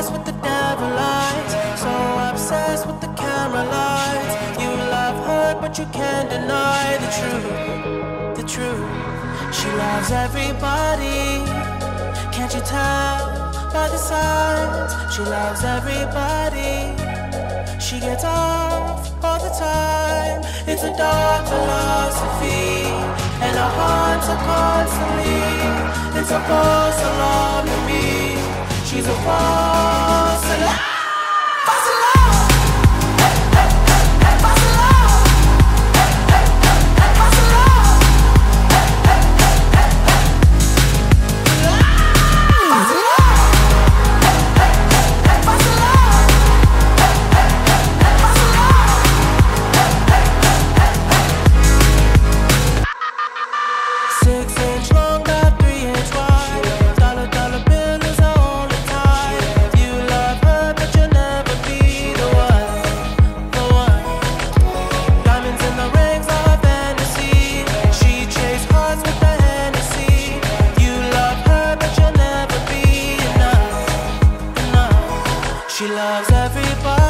obsessed with the devil lights, so obsessed with the camera lights. You love her, but you can't deny the truth, the truth. She loves everybody, can't you tell by the signs? She loves everybody, she gets off all the time. It's a dark philosophy, and our hearts are constantly. It's a false alarm to me. She's a false alarm. False alarm. False alarm. False alarm. False alarm. She loves everybody.